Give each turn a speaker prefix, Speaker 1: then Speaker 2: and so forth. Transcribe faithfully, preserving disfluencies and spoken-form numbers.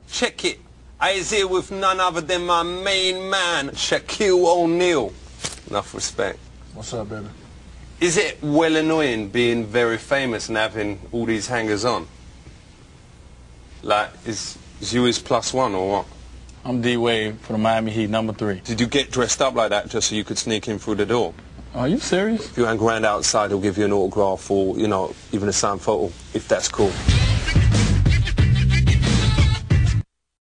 Speaker 1: Check it. I is here with none other than my main man, Shaquille O'Neal. Enough respect.
Speaker 2: What's up, baby?
Speaker 1: Is it well annoying being very famous and having all these hangers on? Like, is, is you his plus one or what?
Speaker 2: I'm D-Wade for the Miami Heat, number three.
Speaker 1: Did you get dressed up like that just so you could sneak in through the door?
Speaker 2: Are you serious?
Speaker 1: If you hang around outside, he'll give you an autograph or, you know, even a signed photo, if that's cool.